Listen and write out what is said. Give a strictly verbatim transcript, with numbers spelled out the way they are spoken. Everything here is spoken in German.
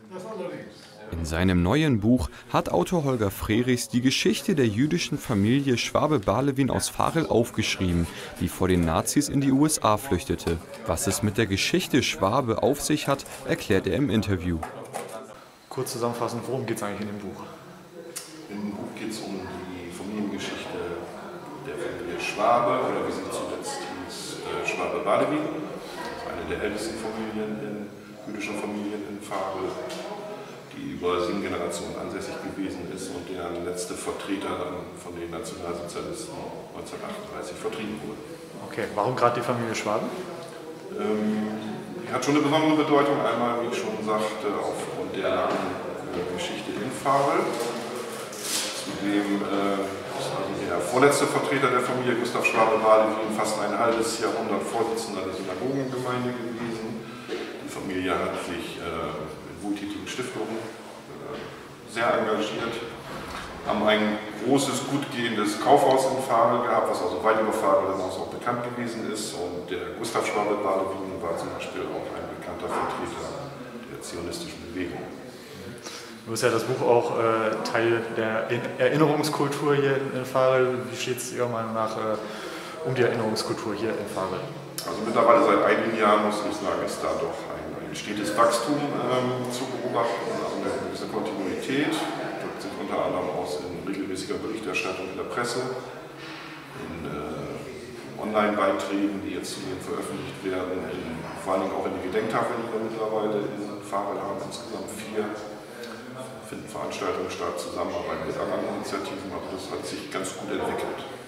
In seinem neuen Buch hat Autor Holger Frerichs die Geschichte der jüdischen Familie Schwabe-Barlewin aus Varel aufgeschrieben, die vor den Nazis in die U S A flüchtete. Was es mit der Geschichte Schwabe auf sich hat, erklärt er im Interview. Kurz zusammenfassend, worum geht es eigentlich in dem Buch? In dem Buch geht es um die Familiengeschichte der Familie Schwabe, oder wie sie zuletzt hieß, äh, Schwabe-Barlewin. Das ist eine der ältesten Familien in, jüdischen Familien in Varel, die über sieben Generationen ansässig gewesen ist und deren letzte Vertreter dann von den Nationalsozialisten neunzehnhundertachtunddreißig vertrieben wurde. Okay, warum gerade die Familie Schwabe? Ähm, die hat schon eine besondere Bedeutung, einmal, wie ich schon sagte, aufgrund der langen äh, Geschichte in Varel. Zudem äh, ist also der vorletzte Vertreter der Familie, Gustav Schwabe-Barlewin, fast ein halbes Jahrhundert Vorsitzender der Synagogengemeinde gewesen. Die Familie hat sich äh, wohltätigen Stiftungen äh, sehr engagiert, haben ein großes, gut gehendes Kaufhaus in Varel gehabt, was also weit über Varel hinaus auch bekannt gewesen ist. Und der Gustav Schwabe-Barlewin war zum Beispiel auch ein bekannter Vertreter der zionistischen Bewegung. Du bist ja das Buch auch äh, Teil der Erinnerungskultur hier in, in Varel. Wie steht es Ihrer Meinung nach äh, um die Erinnerungskultur hier in Varel? Also mittlerweile seit einigen Jahren, muss ich sagen, ist da doch ein stetes Wachstum ähm, zu beobachten, also eine gewisse Kontinuität, drückt sich unter anderem aus in regelmäßiger Berichterstattung in der Presse, in äh, Online-Beiträgen, die jetzt zunehmend veröffentlicht werden, in, vor allem auch in die Gedenktafeln, die wir mittlerweile in Varel haben, insgesamt vier, finden Veranstaltungen statt, Zusammenarbeit mit anderen Initiativen, aber das hat sich ganz gut entwickelt.